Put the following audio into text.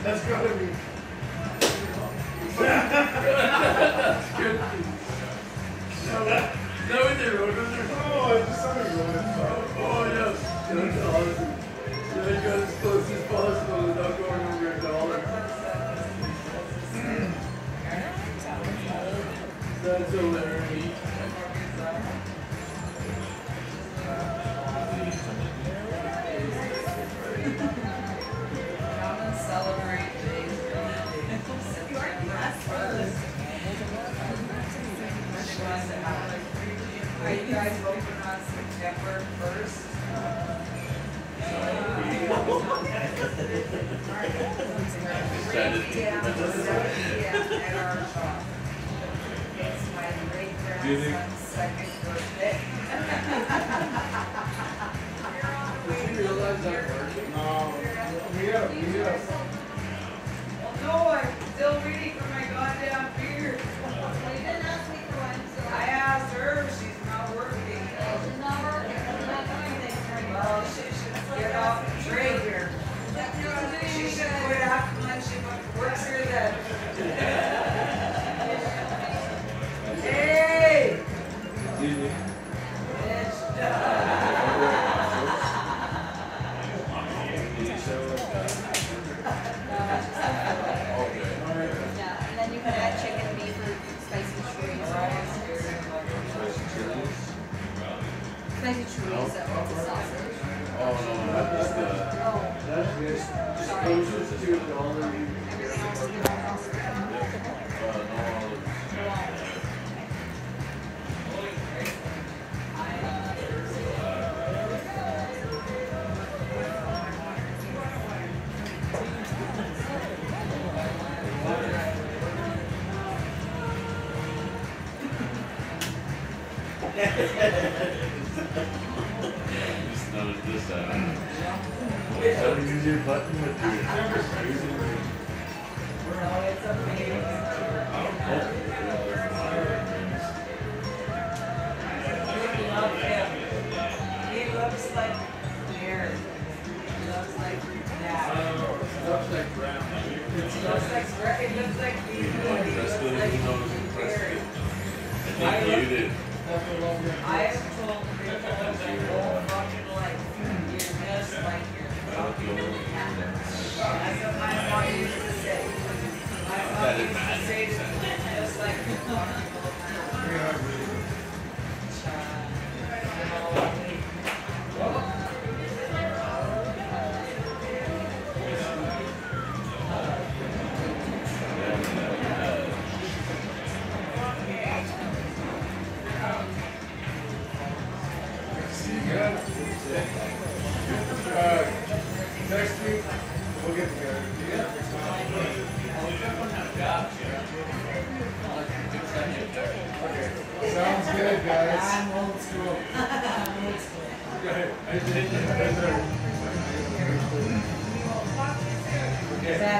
That's gotta be. That's good. No, we did road with her. Oh, I just saw you running. Oh, yes. That's awesome. So you got as close as possible without going over $1. That's hilarious. Come and celebrate today's birthday. Are you guys open on September 1st? At our shop. It's my great grandson's second birthday. Did you realize that working? Yeah. Well, no, I'm still waiting for my goddamn beer. You didn't ask me for one, so I asked her, she's not working. she's not working. She's not doing things right now. Well, she should get off the tray here. She should quit acting like she works here then. Hey! Bitch. Yeah, and then you can add chicken, beef, or spicy chorizo. Spicy chorizo, it's a sausage. Oh, no, that's the... Oh, That's good. Just closest to $1. everything else is good. Just noticed this out. Don't use your button with your No, it's amazing. I love him. He looks like Jared. He looks like Dad. Looks like brown. He looks like It looks like he That's the like nose Jared. I think you did. I have told people my whole fucking life, you're just like your fucking dad. That's what my mom used to say. My mom used to say to me, just like your fucking little Next week, we'll get together. Okay. Sounds good, guys. I'm old school. I'm old school. Go ahead. Bad